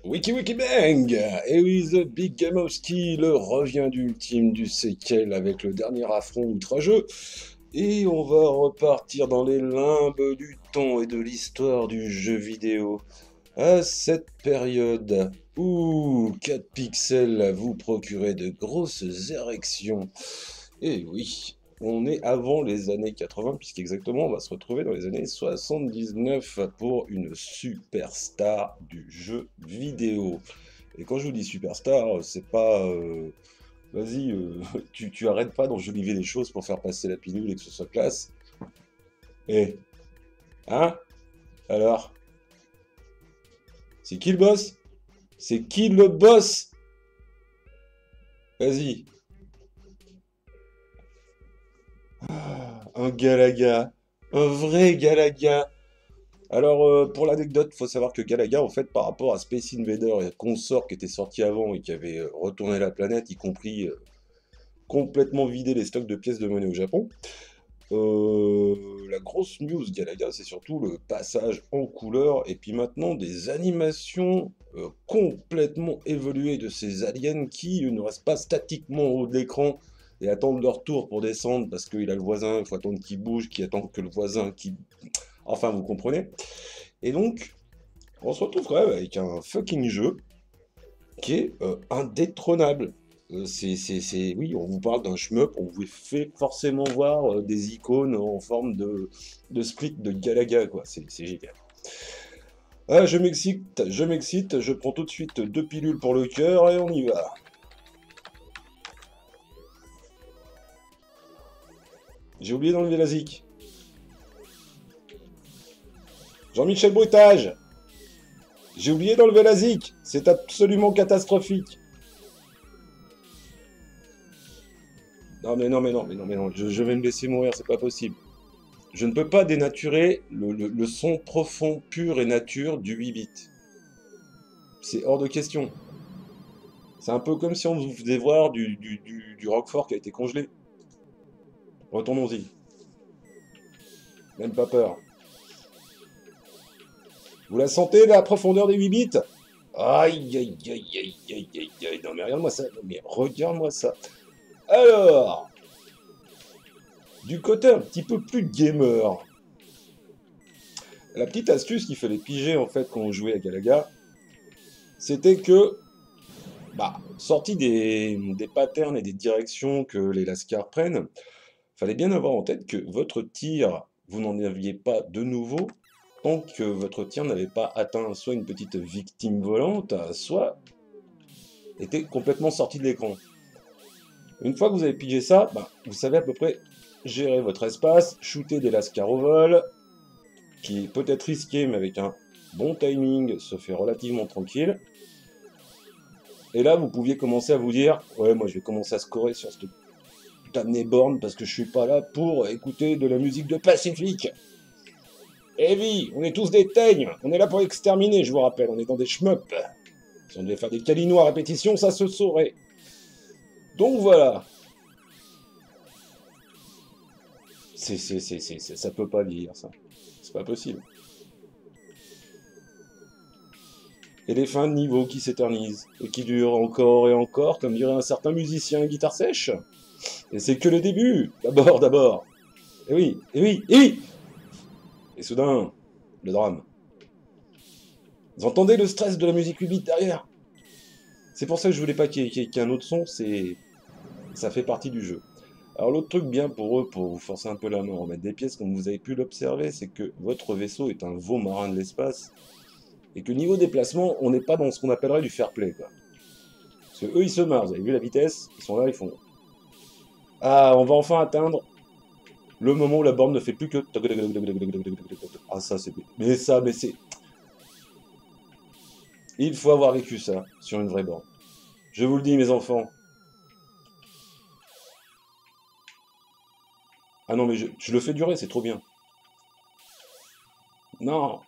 Wiki Wiki Bang! Et oui, The Big Gamowski, le revient du ultime du séquel avec le dernier affront outrageux. Et on va repartir dans les limbes du temps et de l'histoire du jeu vidéo. À cette période où 4 pixels vous procuraient de grosses érections. Et oui, on est avant les années 80, puisqu'exactement on va se retrouver dans les années 79 pour une superstar du jeu vidéo. Et quand je vous dis superstar, c'est pas... vas-y, tu arrêtes pas d'enjoliver les choses pour faire passer la pilule et que ce soit classe. Eh, hein? Alors, c'est qui le boss? C'est qui le boss? Vas-y. Un Galaga. Un vrai Galaga. Alors, pour l'anecdote, faut savoir que Galaga, en fait, par rapport à Space Invader et consort qui était sorti avant et qui avait retourné la planète, y compris complètement vidé les stocks de pièces de monnaie au Japon, la grosse news Galaga, c'est surtout le passage en couleur et puis maintenant des animations complètement évoluées de ces aliens qui ne restent pas statiquement au haut de l'écran et attendent leur tour pour descendre parce qu'il a le voisin, il faut attendre qu'il bouge, qui attend que le voisin qui... Enfin, vous comprenez. Et donc, on se retrouve quand même avec un fucking jeu qui est indétrônable. Oui, on vous parle d'un shmup, on vous fait forcément voir des icônes en forme de split de Galaga, quoi. C'est génial. Ah, je m'excite, je prends tout de suite 2 pilules pour le cœur et on y va. J'ai oublié d'enlever la zik. Jean-Michel Brutage! J'ai oublié d'enlever la zik! C'est absolument catastrophique! Non mais non mais non mais non mais non, je vais me laisser mourir, c'est pas possible. Je ne peux pas dénaturer le son profond, pur et nature du 8 bits. C'est hors de question. C'est un peu comme si on vous faisait voir du Roquefort qui a été congelé. Retournons-y. Même pas peur. Vous la sentez, la profondeur des 8 bits? Aïe, aïe, aïe, aïe, aïe, aïe, aïe. Non mais regarde-moi ça. Non, mais regarde-moi ça. Alors, du côté un petit peu plus gamer, la petite astuce qu'il fallait piger en fait quand on jouait à Galaga, c'était que, sorti des patterns et des directions que les Lascars prennent, fallait bien avoir en tête que votre tir, vous n'en aviez pas de nouveau tant que votre tir n'avait pas atteint soit une petite victime volante, soit était complètement sorti de l'écran. Une fois que vous avez pigé ça, vous savez à peu près gérer votre espace, shooter des Lascars au vol, qui peut être risqué, mais avec un bon timing, se fait relativement tranquille. Et là, vous pouviez commencer à vous dire, ouais, moi je vais commencer à scorer sur cette putain de borne parce que je suis pas là pour écouter de la musique de Pacifique. Eh oui, on est tous des teignes, on est là pour exterminer, je vous rappelle, on est dans des shmups. Si on devait faire des calinois à répétition, ça se saurait. Donc voilà. Ça peut pas vieillir, ça. C'est pas possible. Et les fins de niveau qui s'éternisent, et qui durent encore et encore, comme dirait un certain musicien guitare sèche. Et c'est que le début, d'abord. Et oui, et oui, et oui. Et soudain, le drame. Vous entendez le stress de la musique 8 bits derrière? C'est pour ça que je voulais pas qu'il y ait un autre son, ça fait partie du jeu. Alors l'autre truc bien pour eux, pour vous forcer un peu la main, remettre des pièces, comme vous avez pu l'observer, c'est que votre vaisseau est un veau marin de l'espace, et que niveau déplacement, on n'est pas dans ce qu'on appellerait du fair play, quoi. Parce que eux, ils se marrent, vous avez vu la vitesse? Ils sont là, ils font... Ah, on va enfin atteindre le moment où la borne ne fait plus que... Ah, ça, c'est... Mais c'est... Il faut avoir vécu ça, sur une vraie borne. Je vous le dis, mes enfants. Ah non, mais je le fais durer, c'est trop bien. Non.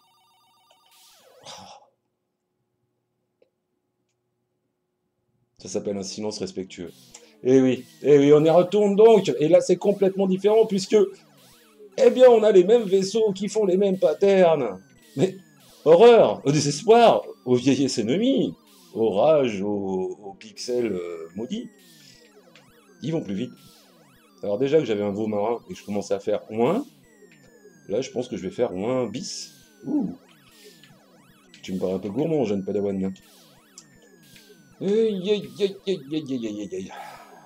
Ça s'appelle un silence respectueux. Eh oui, on y retourne donc. Et là, c'est complètement différent puisque, eh bien, on a les mêmes vaisseaux qui font les mêmes patterns. Mais Horreur, au désespoir, aux vieillesses ennemies, aux rages, aux pixels maudits, ils vont plus vite. Alors déjà que j'avais un veau marin et que je commençais à faire moins, là je pense que je vais faire moins bis. Ouh, tu me parais un peu gourmand, jeune padawan. Aïe, aïe, aïe, aïe, aïe, aïe, aïe, aïe, aïe.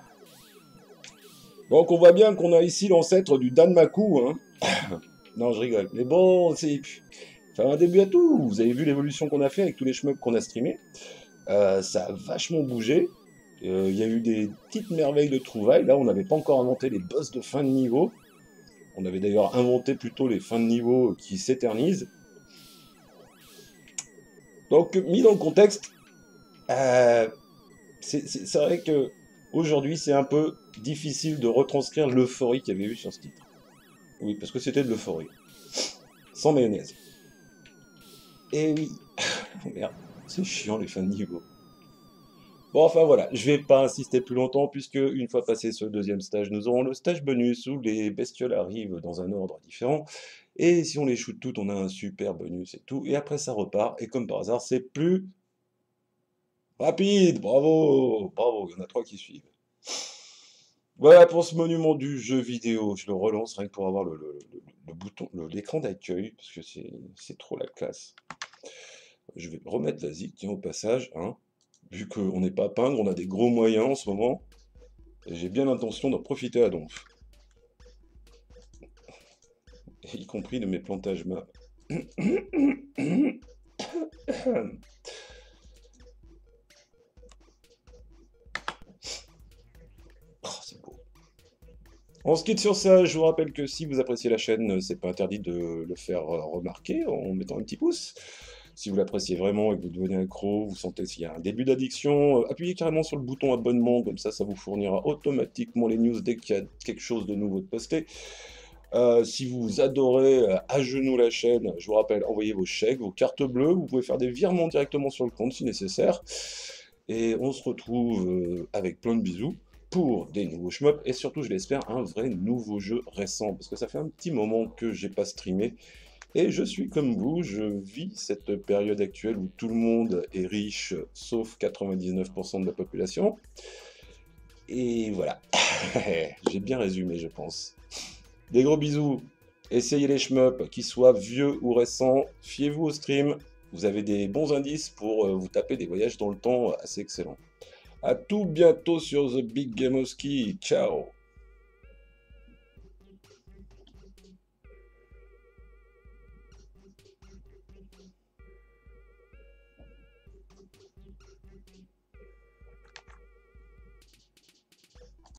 Donc on voit bien qu'on a ici l'ancêtre du Danmaku, hein. Non, je rigole. Mais bon, c'est... Enfin, un début à tout. Vous avez vu l'évolution qu'on a fait avec tous les shmups qu'on a streamés. Ça a vachement bougé. Il y a eu des petites merveilles de trouvailles. Là, on n'avait pas encore inventé les boss de fin de niveau. On avait d'ailleurs inventé plutôt les fins de niveau qui s'éternisent. Donc, mis dans le contexte, euh, c'est vrai que aujourd'hui, c'est un peu difficile de retranscrire l'euphorie qu'il y avait eu sur ce titre. Oui, parce que c'était de l'euphorie. Sans mayonnaise. Et oui. Oh merde, c'est chiant les fins de niveau. Bon, enfin voilà, je vais pas insister plus longtemps puisque une fois passé ce deuxième stage, nous aurons le stage bonus où les bestioles arrivent dans un ordre différent. Et si on les shoot toutes, on a un super bonus et tout. Et après ça repart. Et comme par hasard, c'est plus rapide. Bravo, bravo, il y en a trois qui suivent. Voilà pour ce monument du jeu vidéo. Je le relance rien que pour avoir le bouton, l'écran d'accueil parce que c'est trop la classe. Je vais remettre la zik, tiens, au passage, hein. Vu qu'on n'est pas à peindre, on a des gros moyens en ce moment. Et j'ai bien l'intention d'en profiter à donf. Y compris de mes plantages maps. Oh, c'est beau. On se quitte sur ça. Je vous rappelle que si vous appréciez la chaîne, c'est pas interdit de le faire remarquer en mettant un petit pouce. Si vous l'appréciez vraiment et que vous devenez accro, vous sentez s'il y a un début d'addiction, appuyez carrément sur le bouton abonnement, comme ça vous fournira automatiquement les news dès qu'il y a quelque chose de nouveau de posté. Si vous adorez à genoux la chaîne, je vous rappelle, envoyez vos chèques, vos cartes bleues, vous pouvez faire des virements directement sur le compte si nécessaire. Et on se retrouve avec plein de bisous pour des nouveaux shmups et surtout, je l'espère, un vrai nouveau jeu récent parce que ça fait un petit moment que j'ai pas streamé et je suis comme vous, je vis cette période actuelle où tout le monde est riche sauf 99% de la population. Et voilà, j'ai bien résumé, je pense. Des gros bisous. Essayez les shmups, qu'ils soient vieux ou récents. Fiez-vous au stream. Vous avez des bons indices pour vous taper des voyages dans le temps assez excellents. A tout bientôt sur The Big Game of Ski. Ciao.